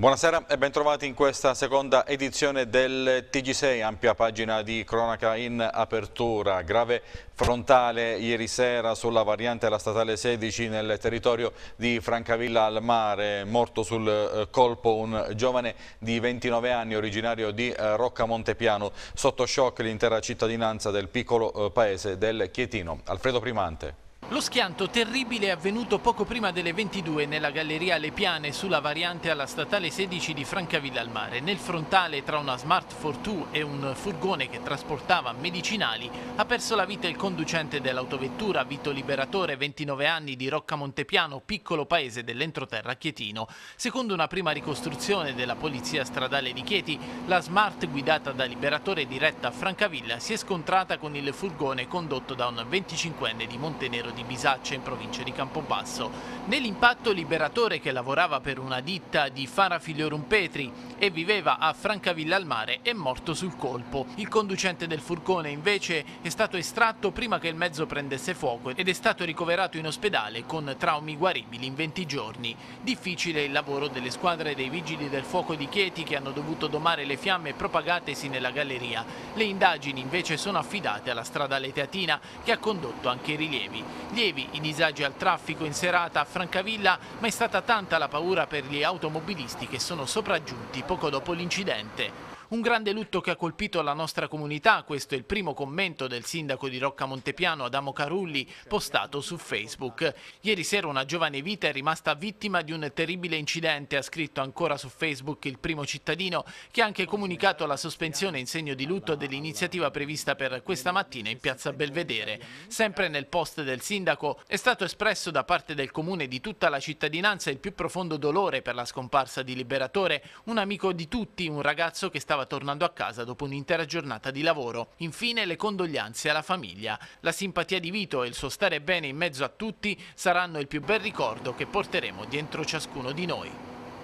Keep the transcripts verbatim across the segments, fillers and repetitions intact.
Buonasera e bentrovati in questa seconda edizione del T G sei, ampia pagina di cronaca in apertura. Grave frontale ieri sera sulla variante della statale sedici nel territorio di Francavilla al Mare, morto sul colpo un giovane di ventinove anni originario di Rocca Montepiano, sotto shock l'intera cittadinanza del piccolo paese del Chietino. Alfredo Primante. Lo schianto terribile è avvenuto poco prima delle ventidue nella galleria Le Piane sulla variante alla statale sedici di Francavilla al Mare. Nel frontale tra una Smart Fortwo e un furgone che trasportava medicinali ha perso la vita il conducente dell'autovettura, Vito Liberatore, ventinove anni, di Rocca Montepiano, piccolo paese dell'entroterra chietino. Secondo una prima ricostruzione della polizia stradale di Chieti, la Smart guidata da Liberatore diretta a Francavilla si è scontrata con il furgone condotto da un venticinquenne di Montenero di Bisaccia in provincia di Campobasso. Nell'impatto Liberatore, che lavorava per una ditta di Fara Filiorum Petri e viveva a Francavilla al Mare, è morto sul colpo. Il conducente del furgone invece è stato estratto prima che il mezzo prendesse fuoco ed è stato ricoverato in ospedale con traumi guaribili in venti giorni. Difficile il lavoro delle squadre dei vigili del fuoco di Chieti, che hanno dovuto domare le fiamme propagatesi nella galleria. Le indagini invece sono affidate alla stradale teatina, che ha condotto anche i rilievi. Lievi i disagi al traffico in serata a Francavilla, ma è stata tanta la paura per gli automobilisti che sono sopraggiunti poco dopo l'incidente. Un grande lutto che ha colpito la nostra comunità, questo è il primo commento del sindaco di Rocca Montepiano, Adamo Carulli, postato su Facebook. Ieri sera una giovane vita è rimasta vittima di un terribile incidente, ha scritto ancora su Facebook il primo cittadino, che ha anche comunicato la sospensione in segno di lutto dell'iniziativa prevista per questa mattina in piazza Belvedere. Sempre nel post del sindaco è stato espresso da parte del comune e di tutta la cittadinanza il più profondo dolore per la scomparsa di Liberatore, un amico di tutti, un ragazzo che stava tornando a casa dopo un'intera giornata di lavoro. Infine le condoglianze alla famiglia. La simpatia di Vito e il suo stare bene in mezzo a tutti saranno il più bel ricordo che porteremo dentro ciascuno di noi.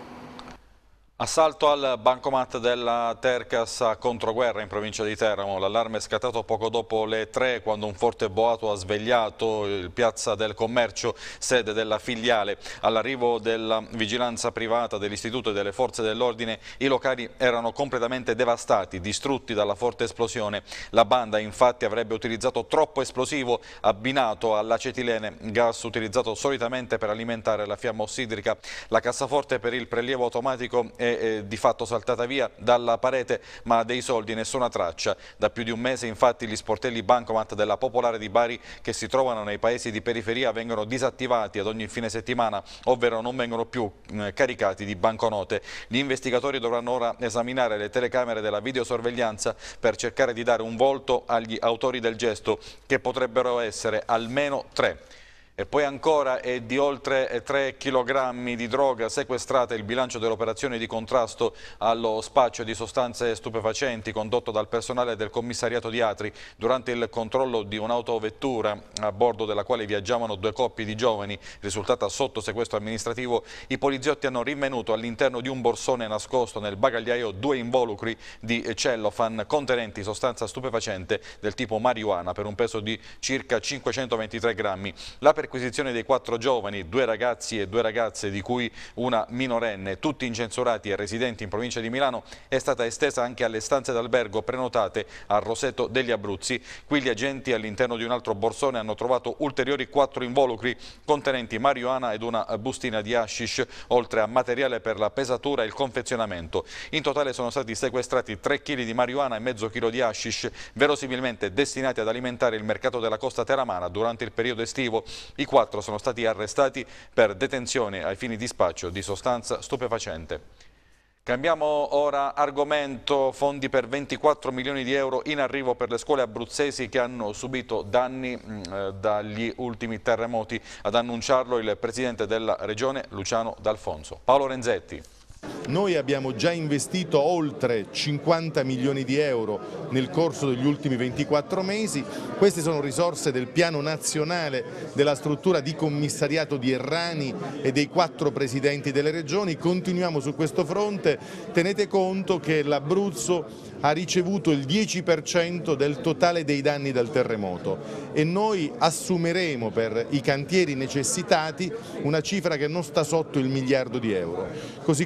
Assalto al bancomat della Tercas a Controguerra in provincia di Teramo. L'allarme è scattato poco dopo le tre, quando un forte boato ha svegliato il Piazza del Commercio, sede della filiale. All'arrivo della vigilanza privata dell'istituto e delle forze dell'ordine, i locali erano completamente devastati, distrutti dalla forte esplosione. La banda infatti avrebbe utilizzato troppo esplosivo abbinato all'acetilene, gas utilizzato solitamente per alimentare la fiamma ossidrica. La cassaforte per il prelievo automatico è È di fatto saltata via dalla parete, ma dei soldi nessuna traccia. Da più di un mese infatti gli sportelli bancomat della Popolare di Bari, che si trovano nei paesi di periferia, vengono disattivati ad ogni fine settimana, ovvero non vengono più eh, caricati di banconote. Gli investigatori dovranno ora esaminare le telecamere della videosorveglianza per cercare di dare un volto agli autori del gesto, che potrebbero essere almeno tre. E poi ancora è di oltre tre chilogrammi di droga sequestrata il bilancio dell'operazione di contrasto allo spaccio di sostanze stupefacenti condotto dal personale del commissariato di Atri durante il controllo di un'autovettura a bordo della quale viaggiavano due coppie di giovani risultata sotto sequestro amministrativo. I poliziotti hanno rinvenuto all'interno di un borsone nascosto nel bagagliaio due involucri di cellophane contenenti sostanza stupefacente del tipo marijuana per un peso di circa cinquecentoventitré grammi. La perquisizione dei quattro giovani, due ragazzi e due ragazze, di cui una minorenne, tutti incensurati e residenti in provincia di Milano, è stata estesa anche alle stanze d'albergo prenotate a Roseto degli Abruzzi. Qui gli agenti, all'interno di un altro borsone, hanno trovato ulteriori quattro involucri contenenti marijuana ed una bustina di hashish, oltre a materiale per la pesatura e il confezionamento. In totale sono stati sequestrati tre chili di marijuana e mezzo chilo di hashish, verosimilmente destinati ad alimentare il mercato della costa teramana durante il periodo estivo. I quattro sono stati arrestati per detenzione ai fini di spaccio di sostanza stupefacente. Cambiamo ora argomento. Fondi per ventiquattro milioni di euro in arrivo per le scuole abruzzesi che hanno subito danni eh, dagli ultimi terremoti. Ad annunciarlo il presidente della regione, Luciano D'Alfonso. Paolo Renzetti. Noi abbiamo già investito oltre cinquanta milioni di euro nel corso degli ultimi ventiquattro mesi, queste sono risorse del piano nazionale della struttura di commissariato di Errani e dei quattro presidenti delle regioni. Continuiamo su questo fronte, tenete conto che l'Abruzzo ha ricevuto il dieci per cento del totale dei danni dal terremoto e noi assumeremo per i cantieri necessitati una cifra che non sta sotto il miliardo di euro, così come aggiungiamo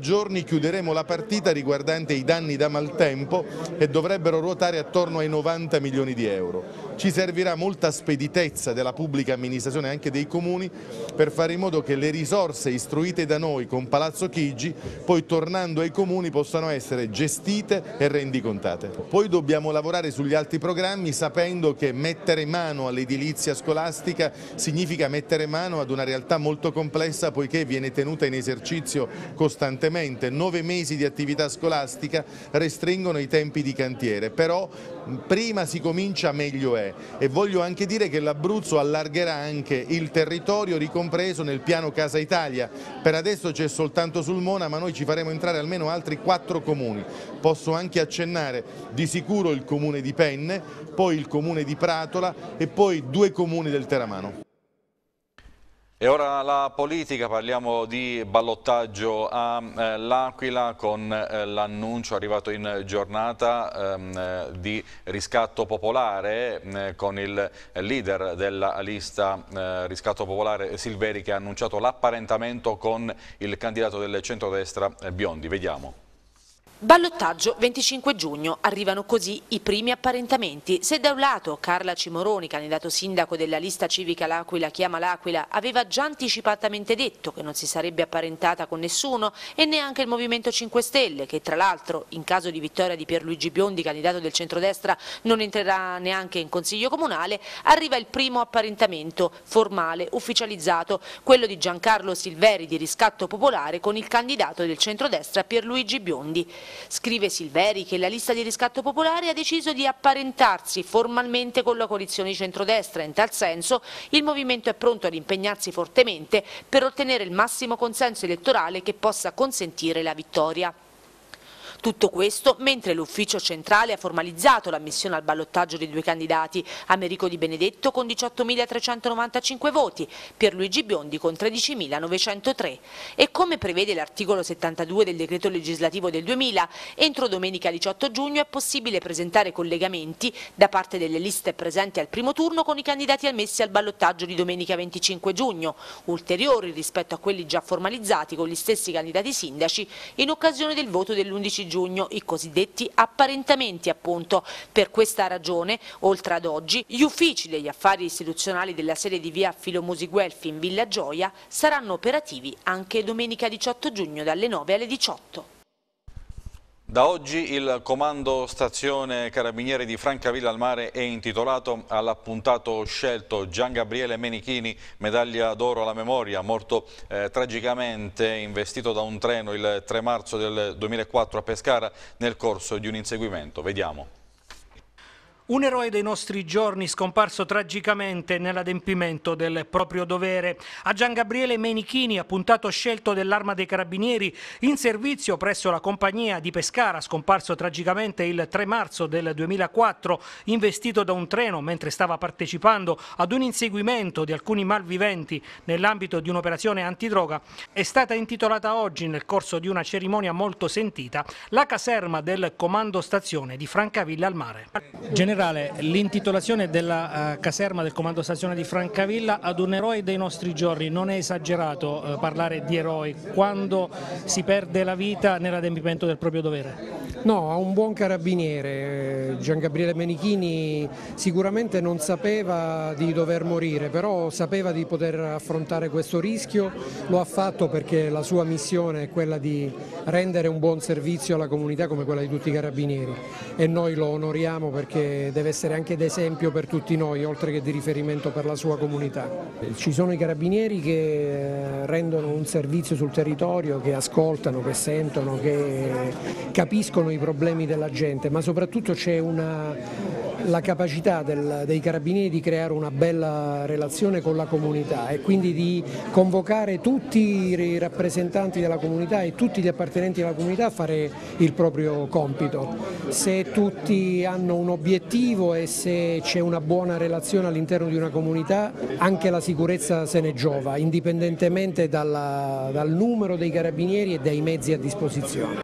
giorni chiuderemo la partita riguardante i danni da maltempo e dovrebbero ruotare attorno ai novanta milioni di euro. Ci servirà molta speditezza della pubblica amministrazione e anche dei comuni per fare in modo che le risorse istruite da noi con Palazzo Chigi poi tornando ai comuni possano essere gestite e rendicontate. Poi dobbiamo lavorare sugli altri programmi sapendo che mettere mano all'edilizia scolastica significa mettere mano ad una realtà molto complessa poiché viene tenuta in esercizio costantemente. Nove mesi di attività scolastica restringono i tempi di cantiere, però prima si comincia meglio è, e voglio anche dire che l'Abruzzo allargherà anche il territorio ricompreso nel piano Casa Italia. Per adesso c'è soltanto Sulmona, ma noi ci faremo entrare almeno altri quattro comuni. Posso anche accennare di sicuro il comune di Penne, poi il comune di Pratola e poi due comuni del Teramano. E ora la politica, parliamo di ballottaggio a eh, L'Aquila con eh, l'annuncio arrivato in giornata ehm, di riscatto popolare eh, con il leader della lista eh, riscatto popolare Silveri che ha annunciato l'apparentamento con il candidato del centrodestra eh, Biondi. Vediamo. Ballottaggio venticinque giugno, arrivano così i primi apparentamenti. Se da un lato Carla Cimoroni, candidato sindaco della lista civica L'Aquila chiama L'Aquila, aveva già anticipatamente detto che non si sarebbe apparentata con nessuno e neanche il Movimento cinque Stelle, che tra l'altro in caso di vittoria di Pierluigi Biondi, candidato del centrodestra, non entrerà neanche in consiglio comunale, arriva il primo apparentamento formale, ufficializzato, quello di Giancarlo Silveri di Riscatto Popolare con il candidato del centrodestra Pierluigi Biondi. Scrive Silveri che la lista di Riscatto Popolare ha deciso di apparentarsi formalmente con la coalizione di centrodestra e in tal senso il movimento è pronto ad impegnarsi fortemente per ottenere il massimo consenso elettorale che possa consentire la vittoria. Tutto questo mentre l'ufficio centrale ha formalizzato l'ammissione al ballottaggio dei due candidati, Americo Di Benedetto con diciottomila trecentonovantacinque voti, Pierluigi Biondi con tredicimilanovecentotre. E come prevede l'articolo settantadue del decreto legislativo del duemila, entro domenica diciotto giugno è possibile presentare collegamenti da parte delle liste presenti al primo turno con i candidati ammessi al ballottaggio di domenica venticinque giugno, ulteriori rispetto a quelli già formalizzati con gli stessi candidati sindaci in occasione del voto dell'undici giugno. Giugno, i cosiddetti apparentamenti appunto. Per questa ragione, oltre ad oggi, gli uffici degli affari istituzionali della sede di via Filomosi Guelfi in Villa Gioia saranno operativi anche domenica diciotto giugno dalle nove alle diciotto. Da oggi il comando stazione Carabinieri di Francavilla al Mare è intitolato all'appuntato scelto Gian Gabriele Menichini, medaglia d'oro alla memoria, morto eh, tragicamente investito da un treno il tre marzo del duemilaquattro a Pescara nel corso di un inseguimento. Vediamo. Un eroe dei nostri giorni scomparso tragicamente nell'adempimento del proprio dovere. A Gian Gabriele Menichini, appuntato scelto dell'Arma dei Carabinieri in servizio presso la compagnia di Pescara, scomparso tragicamente il tre marzo del duemilaquattro, investito da un treno mentre stava partecipando ad un inseguimento di alcuni malviventi nell'ambito di un'operazione antidroga, è stata intitolata oggi, nel corso di una cerimonia molto sentita, la caserma del comando stazione di Francavilla al Mare. Generale, l'intitolazione della uh, caserma del comando stazione di Francavilla ad un eroe dei nostri giorni, non è esagerato uh, parlare di eroi quando si perde la vita nell'adempimento del proprio dovere? No, a un buon carabiniere. Gian Gabriele Menichini sicuramente non sapeva di dover morire, però sapeva di poter affrontare questo rischio, lo ha fatto perché la sua missione è quella di rendere un buon servizio alla comunità come quella di tutti i carabinieri e noi lo onoriamo perché deve essere anche d'esempio per tutti noi, oltre che di riferimento per la sua comunità. Ci sono i carabinieri che rendono un servizio sul territorio, che ascoltano, che sentono, che capiscono i problemi della gente, ma soprattutto c'è una la capacità del, dei carabinieri di creare una bella relazione con la comunità e quindi di convocare tutti i rappresentanti della comunità e tutti gli appartenenti alla comunità a fare il proprio compito. Se tutti hanno un obiettivo e se c'è una buona relazione all'interno di una comunità, anche la sicurezza se ne giova, indipendentemente dalla, dal numero dei carabinieri e dai mezzi a disposizione.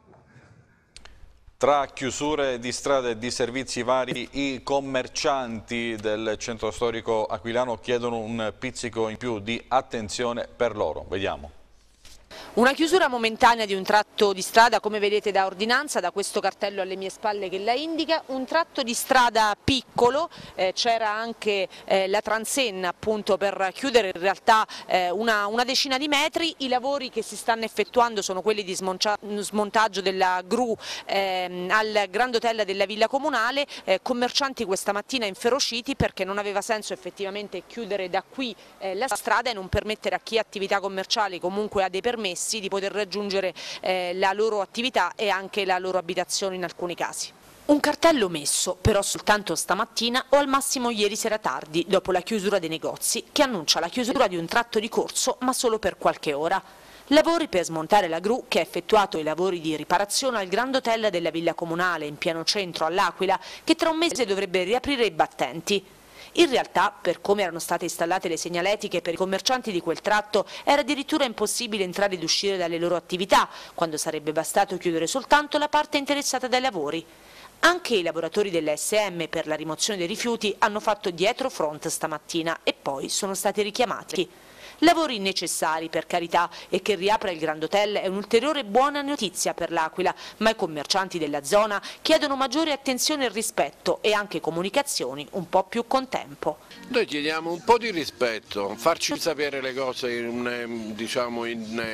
Tra chiusure di strade e di servizi vari, i commercianti del centro storico aquilano chiedono un pizzico in più di attenzione per loro. Vediamo. Una chiusura momentanea di un tratto di strada, come vedete da ordinanza, da questo cartello alle mie spalle che la indica, un tratto di strada piccolo, eh, c'era anche eh, la transenna appunto per chiudere in realtà eh, una, una decina di metri. I lavori che si stanno effettuando sono quelli di smontaggio della gru eh, al Grand Hotel della Villa Comunale, eh, commercianti questa mattina inferociti perché non aveva senso effettivamente chiudere da qui eh, la strada e non permettere a chi ha attività commerciali, comunque ha dei permessi, di poter raggiungere eh, la loro attività e anche la loro abitazione in alcuni casi. Un cartello messo però soltanto stamattina o al massimo ieri sera tardi, dopo la chiusura dei negozi, che annuncia la chiusura di un tratto di corso ma solo per qualche ora. Lavori per smontare la gru che ha effettuato i lavori di riparazione al Grand Hotel della Villa Comunale in pieno centro all'Aquila, che tra un mese dovrebbe riaprire i battenti. In realtà, per come erano state installate le segnaletiche per i commercianti di quel tratto, era addirittura impossibile entrare ed uscire dalle loro attività, quando sarebbe bastato chiudere soltanto la parte interessata dai lavori. Anche i lavoratori dell'A S M per la rimozione dei rifiuti hanno fatto dietro front stamattina e poi sono stati richiamati. Lavori necessari, per carità, e che riapra il Grand Hotel è un'ulteriore buona notizia per l'Aquila, ma i commercianti della zona chiedono maggiore attenzione e rispetto e anche comunicazioni un po' più con tempo. Noi chiediamo un po' di rispetto, farci sapere le cose in, diciamo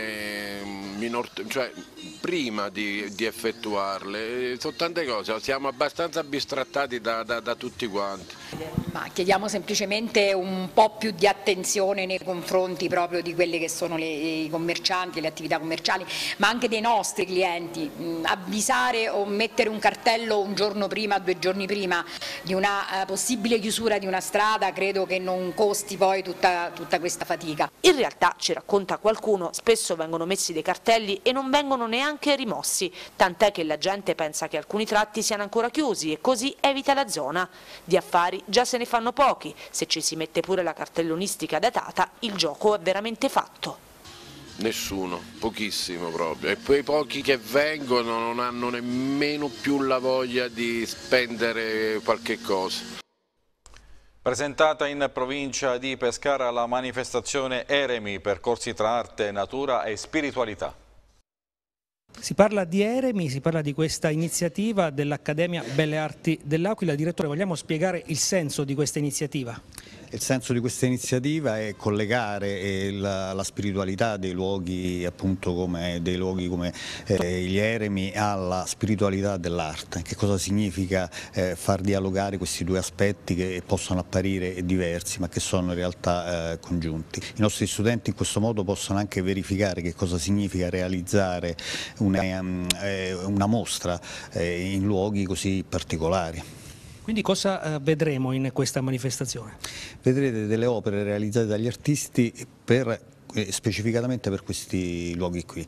in minor, cioè prima di, di effettuarle, sono tante cose, siamo abbastanza bistrattati da, da, da tutti quanti. Ma chiediamo semplicemente un po' più di attenzione nei confronti proprio di quelli che sono le, i commercianti, le attività commerciali, ma anche dei nostri clienti. Mh, avvisare o mettere un cartello un giorno prima, due giorni prima di una uh, possibile chiusura di una strada credo che non costi poi tutta, tutta questa fatica. In realtà, ci racconta qualcuno, spesso vengono messi dei cartelli e non vengono neanche rimossi, tant'è che la gente pensa che alcuni tratti siano ancora chiusi e così evita la zona. Di affari già se ne fanno pochi, se ci si mette pure la cartellonistica datata il gioco è veramente fatto. Nessuno, pochissimo proprio, e poi i pochi che vengono non hanno nemmeno più la voglia di spendere qualche cosa. Presentata in provincia di Pescara la manifestazione Eremi, percorsi tra arte, natura e spiritualità. Si parla di Eremi, si parla di questa iniziativa dell'Accademia Belle Arti dell'Aquila. Direttore, vogliamo spiegare il senso di questa iniziativa? Il senso di questa iniziativa è collegare la, la spiritualità dei luoghi, appunto come, dei luoghi come eh, gli eremi alla spiritualità dell'arte. Che cosa significa eh, far dialogare questi due aspetti che possono apparire diversi ma che sono in realtà eh, congiunti. I nostri studenti in questo modo possono anche verificare che cosa significa realizzare una, eh, una mostra eh, in luoghi così particolari. Quindi cosa vedremo in questa manifestazione? Vedrete delle opere realizzate dagli artisti per, eh, specificatamente per questi luoghi qui.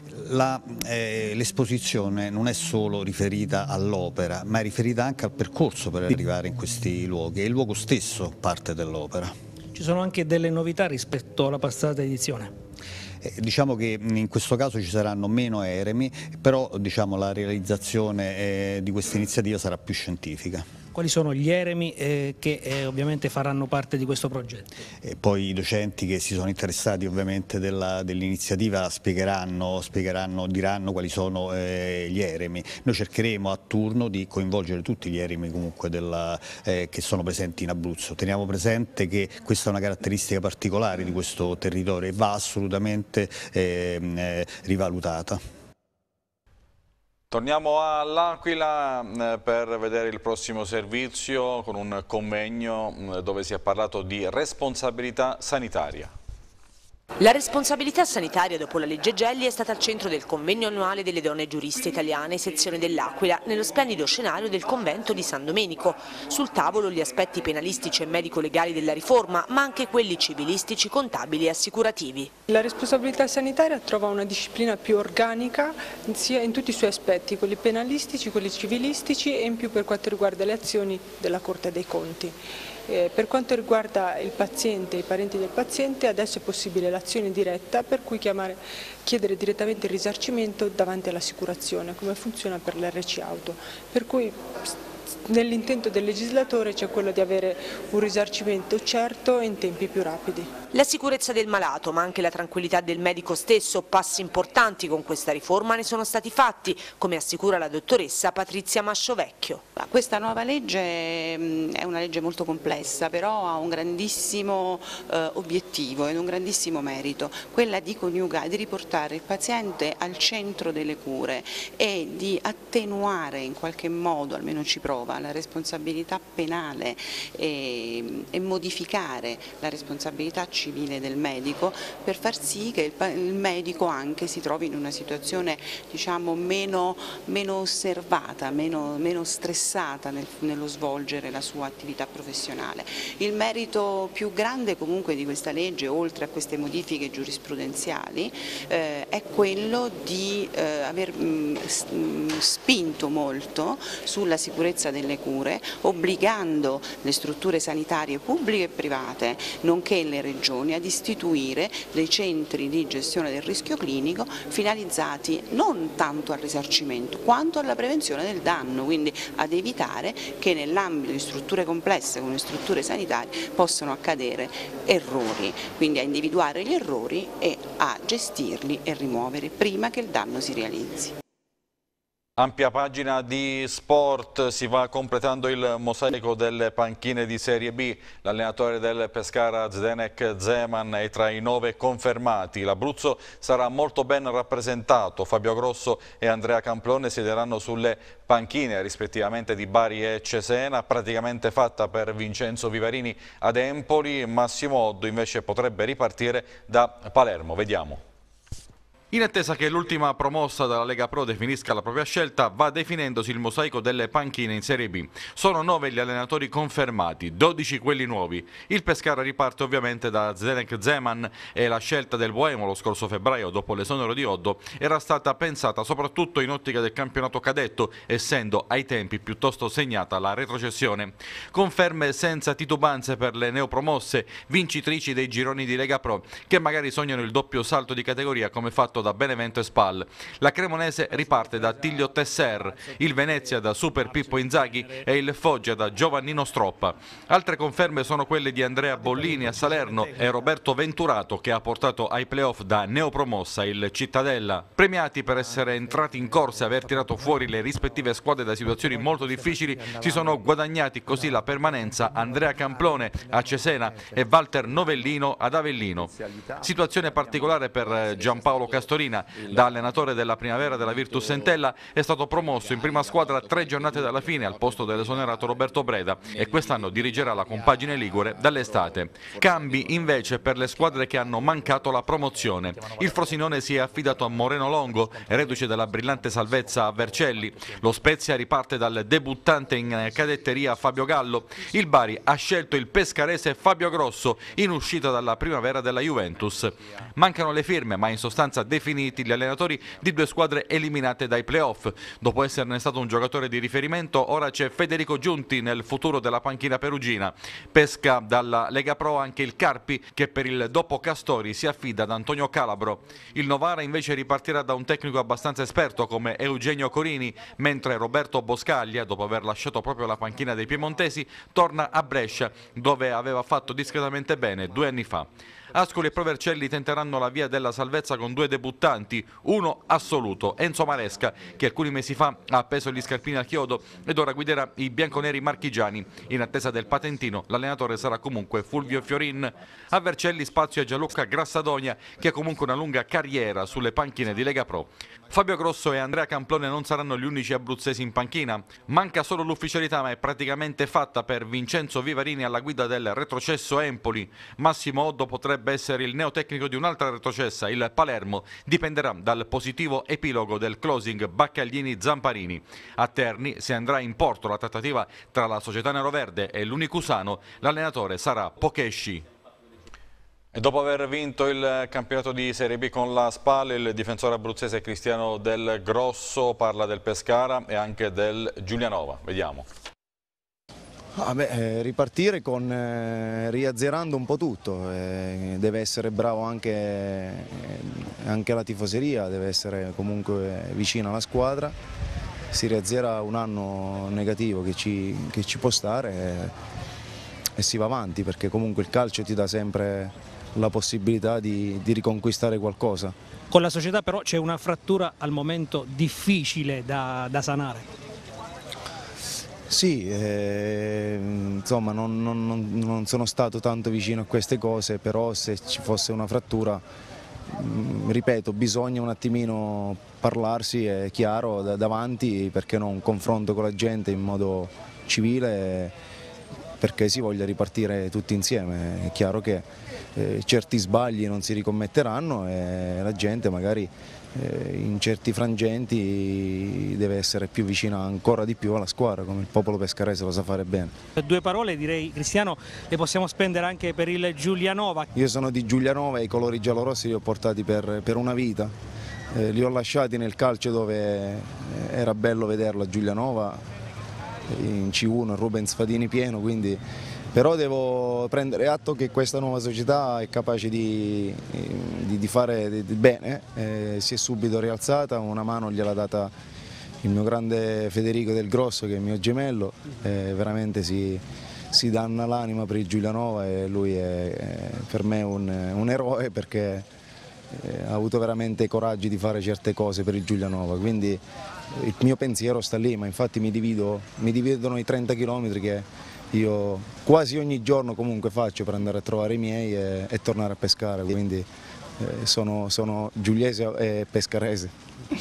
L'esposizione eh, non è solo riferita all'opera, ma è riferita anche al percorso per arrivare in questi luoghi, è il luogo stesso parte dell'opera. Ci sono anche delle novità rispetto alla passata edizione? Eh, diciamo che in questo caso ci saranno meno eremi, però diciamo, la realizzazione eh, di questa iniziativa sarà più scientifica. Quali sono gli eremi eh, che eh, ovviamente faranno parte di questo progetto? E poi i docenti che si sono interessati ovviamente dell'iniziativa spiegheranno, spiegheranno, diranno quali sono eh, gli eremi. Noi cercheremo a turno di coinvolgere tutti gli eremi comunque della, eh, che sono presenti in Abruzzo. Teniamo presente che questa è una caratteristica particolare di questo territorio e va assolutamente eh, eh, rivalutata. Torniamo all'Aquila per vedere il prossimo servizio con un convegno dove si è parlato di responsabilità sanitaria. La responsabilità sanitaria dopo la legge Gelli è stata al centro del convegno annuale delle donne giuriste italiane, sezione dell'Aquila, nello splendido scenario del convento di San Domenico. Sul tavolo gli aspetti penalistici e medico-legali della riforma, ma anche quelli civilistici, contabili e assicurativi. La responsabilità sanitaria trova una disciplina più organica sia in tutti i suoi aspetti, quelli penalistici, quelli civilistici e in più per quanto riguarda le azioni della Corte dei Conti. Eh, per quanto riguarda il paziente e i parenti del paziente, adesso è possibile l'azione diretta, per cui chiamare, chiedere direttamente il risarcimento davanti all'assicurazione, come funziona per l'R C auto. Per cui nell'intento del legislatore c'è quello di avere un risarcimento certo e in tempi più rapidi. La sicurezza del malato, ma anche la tranquillità del medico stesso, passi importanti con questa riforma ne sono stati fatti, come assicura la dottoressa Patrizia Masciovecchio. Questa nuova legge è una legge molto complessa, però ha un grandissimo eh, obiettivo ed un grandissimo merito, quella di coniugare, di riportare il paziente al centro delle cure e di attenuare in qualche modo, almeno ci prova, la responsabilità penale e, e modificare la responsabilità civile del medico per far sì che il, il medico anche si trovi in una situazione, diciamo, meno, meno osservata, meno, meno stressata nel, nello svolgere la sua attività professionale. Il merito più grande comunque di questa legge, oltre a queste modifiche giurisprudenziali, eh, è quello di eh, aver mh, spinto molto sulla sicurezza delle cure, obbligando le strutture sanitarie pubbliche e private, nonché le regioni, ad istituire dei centri di gestione del rischio clinico finalizzati non tanto al risarcimento quanto alla prevenzione del danno, quindi ad evitare che nell'ambito di strutture complesse come le strutture sanitarie possano accadere errori, quindi a individuare gli errori e a gestirli e rimuovere prima che il danno si realizzi. Ampia pagina di sport, si va completando il mosaico delle panchine di Serie B. L'allenatore del Pescara Zdenek Zeman è tra i nove confermati. L'Abruzzo sarà molto ben rappresentato. Fabio Grosso e Andrea Camplone siederanno sulle panchine rispettivamente di Bari e Cesena, praticamente fatta per Vincenzo Vivarini ad Empoli. Massimo Oddo invece potrebbe ripartire da Palermo. Vediamo. In attesa che l'ultima promossa dalla Lega Pro definisca la propria scelta, va definendosi il mosaico delle panchine in Serie B. Sono nove gli allenatori confermati, dodici quelli nuovi. Il Pescara riparte ovviamente da Zdenek Zeman e la scelta del Boemo lo scorso febbraio, dopo l'esonero di Oddo, era stata pensata soprattutto in ottica del campionato cadetto, essendo ai tempi piuttosto segnata la retrocessione. Conferme senza titubanze per le neopromosse, vincitrici dei gironi di Lega Pro, che magari sognano il doppio salto di categoria come fatto da Benevento e Spal. La Cremonese riparte da Tiglio Tesser, il Venezia da Super Pippo Inzaghi e il Foggia da Giovannino Stroppa. Altre conferme sono quelle di Andrea Bollini a Salerno e Roberto Venturato, che ha portato ai playoff da neopromossa il Cittadella. Premiati per essere entrati in corsa e aver tirato fuori le rispettive squadre da situazioni molto difficili, si sono guadagnati così la permanenza Andrea Camplone a Cesena e Walter Novellino ad Avellino. Situazione particolare per Giampaolo Castorina. Da allenatore della primavera della Virtus Entella è stato promosso in prima squadra tre giornate dalla fine al posto dell'esonerato Roberto Breda e quest'anno dirigerà la compagine ligure dall'estate. Cambi invece per le squadre che hanno mancato la promozione. Il Frosinone si è affidato a Moreno Longo, reduce dalla brillante salvezza a Vercelli. Lo Spezia riparte dal debuttante in cadetteria Fabio Gallo. Il Bari ha scelto il pescarese Fabio Grosso, in uscita dalla primavera della Juventus. Mancano le firme, ma in sostanza definiti gli allenatori di due squadre eliminate dai playoff. Dopo esserne stato un giocatore di riferimento, ora c'è Federico Giunti nel futuro della panchina perugina. Pesca dalla Lega Pro anche il Carpi, che per il dopo Castori si affida ad Antonio Calabro. Il Novara invece ripartirà da un tecnico abbastanza esperto come Eugenio Corini, mentre Roberto Boscaglia, dopo aver lasciato proprio la panchina dei piemontesi, torna a Brescia, dove aveva fatto discretamente bene due anni fa. Ascoli e Provercelli tenteranno la via della salvezza con due debuttanti, uno assoluto, Enzo Maresca, che alcuni mesi fa ha appeso gli scarpini al chiodo ed ora guiderà i bianconeri marchigiani. In attesa del patentino, l'allenatore sarà comunque Fulvio Fiorin. A Vercelli spazio a Gianluca Grassadonia, che ha comunque una lunga carriera sulle panchine di Lega Pro. Fabio Grosso e Andrea Camplone non saranno gli unici abruzzesi in panchina. Manca solo l'ufficialità, ma è praticamente fatta per Vincenzo Vivarini alla guida del retrocesso Empoli. Massimo Oddo potrebbe essere il neotecnico di un'altra retrocessa, il Palermo. Dipenderà dal positivo epilogo del closing Baccaglini-Zamparini. A Terni, se andrà in porto la trattativa tra la società neroverde e l'Unicusano, l'allenatore sarà Pokesci. E dopo aver vinto il campionato di Serie B con la Spal, il difensore abruzzese Cristiano Del Grosso parla del Pescara e anche del Giulianova. Vediamo. Ah beh, eh, ripartire con, eh, riazzerando un po' tutto, eh, deve essere bravo anche, eh, anche la tifoseria, deve essere comunque vicina alla squadra si riazzera un anno negativo che ci, che ci può stare e, e si va avanti, perché comunque il calcio ti dà sempre la possibilità di, di riconquistare qualcosa. Con la società però c'è una frattura al momento difficile da, da sanare. Sì, eh, insomma non, non, non sono stato tanto vicino a queste cose, però se ci fosse una frattura, mh, ripeto, bisogna un attimino parlarsi, è chiaro, da, davanti, perché no, un confronto con la gente in modo civile, perché si voglia ripartire tutti insieme. È chiaro che eh, certi sbagli non si ricommetteranno e la gente magari eh, in certi frangenti deve essere più vicina ancora di più alla squadra, come il popolo pescarese lo sa fare bene. Due parole, direi, Cristiano, le possiamo spendere anche per il Giulianova. Io sono di Giulianova e i colori giallorossi li ho portati per, per una vita, eh, li ho lasciati nel calcio dove era bello vederlo, a Giulianova, in C uno, Rubens Fadini pieno, quindi però devo prendere atto che questa nuova società è capace di, di, di fare di, di bene, eh, si è subito rialzata, una mano gliel'ha data il mio grande Federico Del Grosso, che è il mio gemello, eh, veramente si, si danna l'anima per il Giulianova e lui è, è per me un, un eroe, perché eh, ha avuto veramente coraggio di fare certe cose per il Giulianova, quindi il mio pensiero sta lì, ma infatti mi, divido, mi dividono i trenta chilometri che io quasi ogni giorno comunque faccio per andare a trovare i miei e, e tornare a pescare, quindi eh, sono, sono giuliese e pescarese.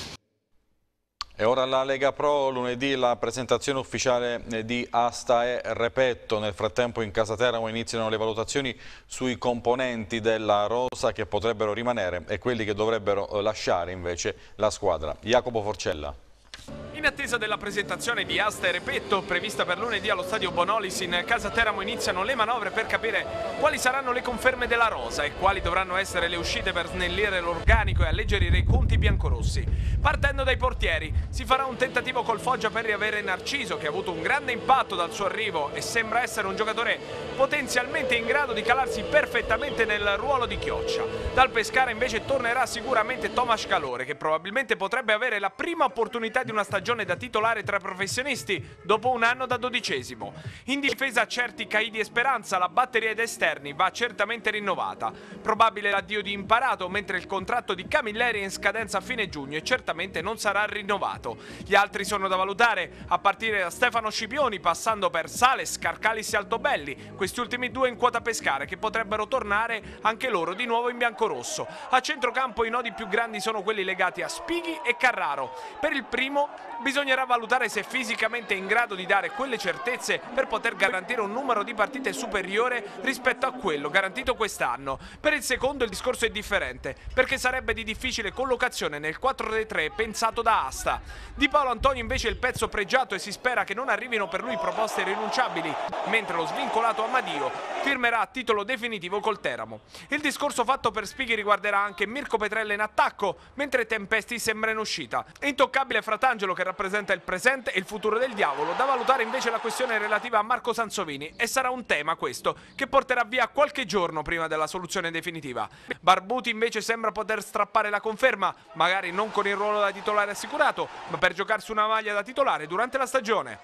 E ora la Lega Pro, lunedì la presentazione ufficiale di Asta e Repetto. Nel frattempo in Casa Teramo iniziano le valutazioni sui componenti della rosa che potrebbero rimanere e quelli che dovrebbero lasciare invece la squadra. Jacopo Forcella. In attesa della presentazione di Asta e Repetto, prevista per lunedì allo stadio Bonolis in Casa Teramo, iniziano le manovre per capire quali saranno le conferme della rosa e quali dovranno essere le uscite per snellire l'organico e alleggerire i conti biancorossi. Partendo dai portieri, si farà un tentativo col Foggia per riavere Narciso, che ha avuto un grande impatto dal suo arrivo e sembra essere un giocatore potenzialmente in grado di calarsi perfettamente nel ruolo di Chioccia. Dal Pescara invece tornerà sicuramente Tomas Calore, che probabilmente potrebbe avere la prima opportunità di una stagione da titolare tra professionisti dopo un anno da dodicesimo. In difesa certi Caidi e Speranza, la batteria ed esterni va certamente rinnovata. Probabile l'addio di Imparato, mentre il contratto di Camilleri è in scadenza a fine giugno e certamente non sarà rinnovato. Gli altri sono da valutare, a partire da Stefano Scipioni, passando per Sales, Carcalis e Altobelli, questi ultimi due in quota Pescara, che potrebbero tornare anche loro di nuovo in biancorosso. A centrocampo i nodi più grandi sono quelli legati a Spighi e Carraro. Per il primo bisognerà valutare se fisicamente è in grado di dare quelle certezze per poter garantire un numero di partite superiore rispetto a quello garantito quest'anno. Per il secondo il discorso è differente, perché sarebbe di difficile collocazione nel quattro tre tre pensato da Asta. Di Paolo Antonio invece è il pezzo pregiato e si spera che non arrivino per lui proposte irrinunciabili, mentre lo svincolato Amadio firmerà a titolo definitivo col Teramo. Il discorso fatto per Spighi riguarderà anche Mirko Petrella in attacco, mentre Tempesti sembra in uscita. È intoccabile Fratangelo, che rappresenta il presente e il futuro del Diavolo. Da valutare invece la questione relativa a Marco Sansovini, e sarà un tema questo che porterà via qualche giorno prima della soluzione definitiva. Barbuti invece sembra poter strappare la conferma, magari non con il ruolo da titolare assicurato, ma per giocarsi una maglia da titolare durante la stagione.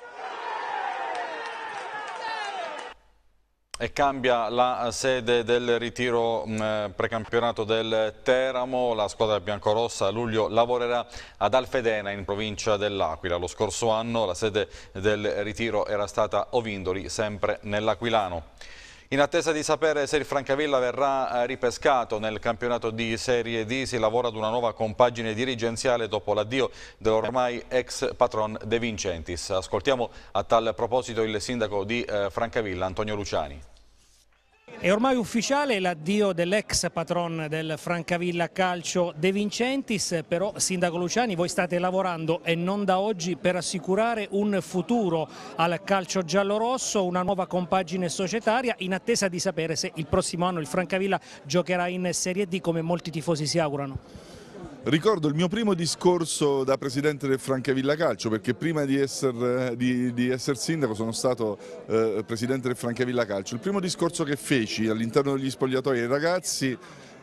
E cambia la sede del ritiro mh, precampionato del Teramo. La squadra biancorossa a luglio lavorerà ad Alfedena in provincia dell'Aquila. Lo scorso anno la sede del ritiro era stata Ovindoli, sempre nell'Aquilano. In attesa di sapere se il Francavilla verrà ripescato nel campionato di Serie D, si lavora ad una nuova compagine dirigenziale dopo l'addio dell'ormai ex patron De Vincentis. Ascoltiamo a tal proposito il sindaco di Francavilla, Antonio Luciani. È ormai ufficiale l'addio dell'ex patron del Francavilla Calcio De Vincentis, però sindaco Luciani, voi state lavorando e non da oggi per assicurare un futuro al calcio giallorosso, una nuova compagine societaria, in attesa di sapere se il prossimo anno il Francavilla giocherà in Serie D come molti tifosi si augurano. Ricordo il mio primo discorso da presidente del Francavilla Calcio, perché prima di essere, di, di essere sindaco sono stato eh, presidente del Francavilla Calcio. Il primo discorso che feci all'interno degli spogliatoi ai ragazzi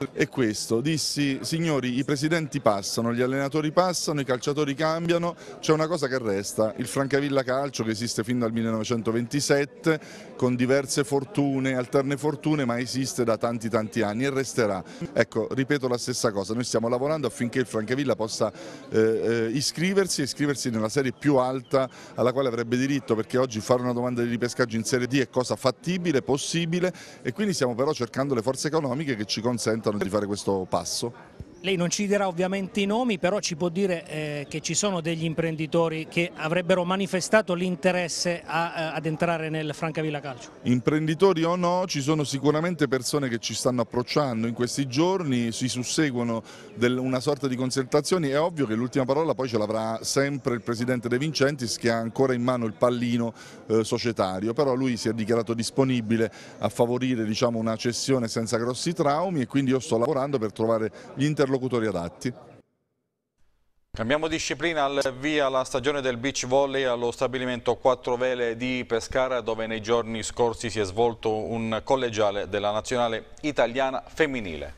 E questo, dissi, signori, i presidenti passano, gli allenatori passano, i calciatori cambiano, c'è una cosa che resta, il Francavilla Calcio che esiste fin dal millenovecentoventisette, con diverse fortune, alterne fortune, ma esiste da tanti tanti anni e resterà. Ecco, ripeto la stessa cosa, noi stiamo lavorando affinché il Francavilla possa eh, eh, iscriversi, iscriversi nella serie più alta alla quale avrebbe diritto, perché oggi fare una domanda di ripescaggio in Serie D è cosa fattibile, possibile, e quindi stiamo però cercando le forze economiche che ci consentano di fare questo passo. Lei non ci dirà ovviamente i nomi, però ci può dire eh, che ci sono degli imprenditori che avrebbero manifestato l'interesse ad entrare nel Francavilla Calcio? Imprenditori o no, ci sono sicuramente persone che ci stanno approcciando in questi giorni, si susseguono del, una sorta di consultazioni. È ovvio che l'ultima parola poi ce l'avrà sempre il presidente De Vincentis, che ha ancora in mano il pallino eh, societario, però lui si è dichiarato disponibile a favorire, diciamo, una cessione senza grossi traumi, e quindi io sto lavorando per trovare gli interlocutori adatti. Cambiamo disciplina, al via la stagione del beach volley allo stabilimento Quattro Vele di Pescara, dove nei giorni scorsi si è svolto un collegiale della nazionale italiana femminile.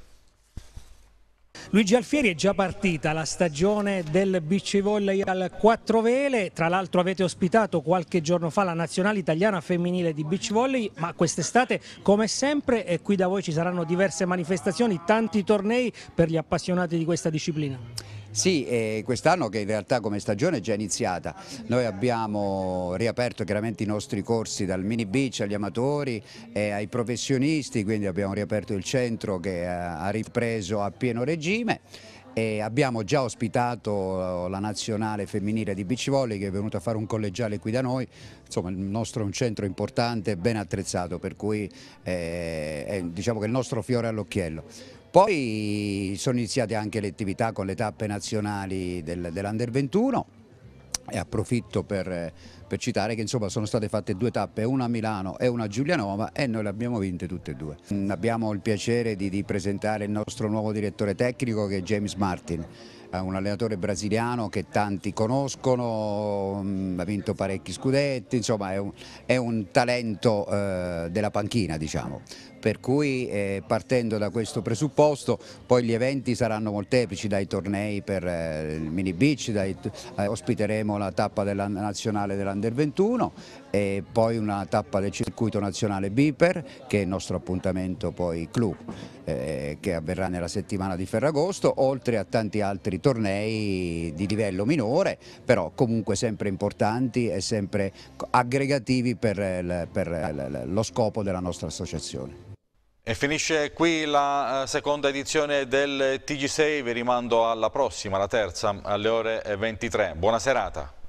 Luigi Alfieri, è già partita la stagione del beach volley al Quattro Vele, tra l'altro avete ospitato qualche giorno fa la nazionale italiana femminile di beach volley, ma quest'estate come sempre e qui da voi ci saranno diverse manifestazioni, tanti tornei per gli appassionati di questa disciplina. Sì, eh, quest'anno che in realtà come stagione è già iniziata, noi abbiamo riaperto chiaramente i nostri corsi dal mini beach agli amatori e ai professionisti, quindi abbiamo riaperto il centro che ha ripreso a pieno regime. E abbiamo già ospitato la nazionale femminile di beach volley che è venuta a fare un collegiale qui da noi. Insomma, il nostro è un centro importante, ben attrezzato, per cui eh, è, diciamo che il nostro fiore all'occhiello. Poi sono iniziate anche le attività con le tappe nazionali del, dell'Under ventuno e approfitto per, per citare che insomma sono state fatte due tappe, una a Milano e una a Giulianova, e noi le abbiamo vinte tutte e due. Abbiamo il piacere di, di presentare il nostro nuovo direttore tecnico, che è James Martin, un allenatore brasiliano che tanti conoscono, ha vinto parecchi scudetti, insomma è un, è un talento eh, della panchina, diciamo. Per cui eh, partendo da questo presupposto poi gli eventi saranno molteplici, dai tornei per eh, il mini beach, dai, eh, ospiteremo la tappa della nazionale dell'Under ventuno e poi una tappa del circuito nazionale Biper, che è il nostro appuntamento poi clou, eh, che avverrà nella settimana di Ferragosto, oltre a tanti altri tornei di livello minore, però comunque sempre importanti e sempre aggregativi per, per lo scopo della nostra associazione. E finisce qui la seconda edizione del T G sei, vi rimando alla prossima, la terza, alle ore ventitré. Buona serata.